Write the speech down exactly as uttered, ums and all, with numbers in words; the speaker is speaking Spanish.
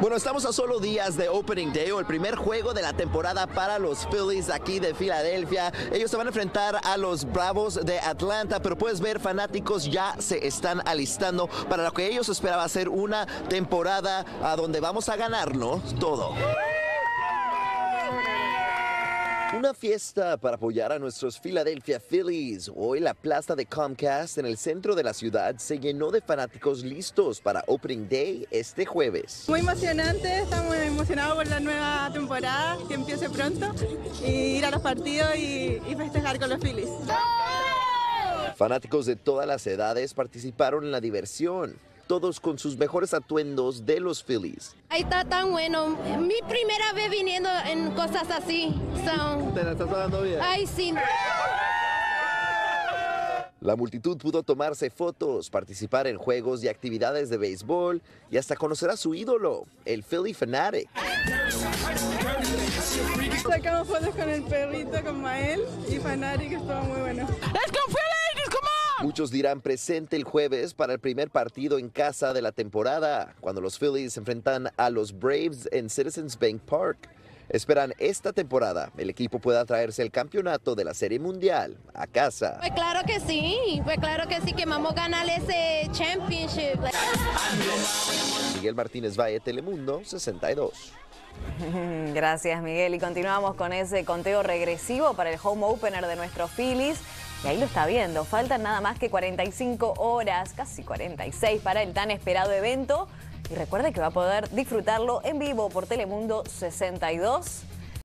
Bueno, estamos a solo días de Opening Day, o el primer juego de la temporada para los Phillies aquí de Filadelfia. Ellos se van a enfrentar a los Bravos de Atlanta, pero puedes ver, fanáticos ya se están alistando para lo que ellos esperaban ser una temporada a donde vamos a ganarlo todo. Una fiesta para apoyar a nuestros Philadelphia Phillies. Hoy la plaza de Comcast en el centro de la ciudad se llenó de fanáticos listos para Opening Day este jueves. Muy emocionante, estamos emocionados por la nueva temporada que empiece pronto y ir a los partidos y, y festejar con los Phillies. Fanáticos de todas las edades participaron en la diversión, todos con sus mejores atuendos de los Phillies. Ahí está tan bueno. Mi primera vez viniendo en cosas así. So, ¿Te la estás pasando bien? ay, sí. La multitud pudo tomarse fotos, participar en juegos y actividades de béisbol y hasta conocer a su ídolo, el Phillie Phanatic. Sacamos fotos con el perrito, con Mael y Phanatic, estuvo muy bueno. ¡Let's go Phillies! ¡Come on! Muchos dirán presente el jueves para el primer partido en casa de la temporada, cuando los Phillies se enfrentan a los Braves en Citizens Bank Park. Esperan esta temporada el equipo pueda traerse el campeonato de la Serie Mundial a casa. Pues claro que sí, pues claro que sí, que vamos a ganar ese championship. Miguel Martínez Valle, Telemundo sesenta y dos. Gracias, Miguel. Y continuamos con ese conteo regresivo para el home opener de nuestros Phillies. Y ahí lo está viendo. Faltan nada más que cuarenta y cinco horas, casi cuarenta y seis, para el tan esperado evento. Y recuerde que va a poder disfrutarlo en vivo por Telemundo sesenta y dos.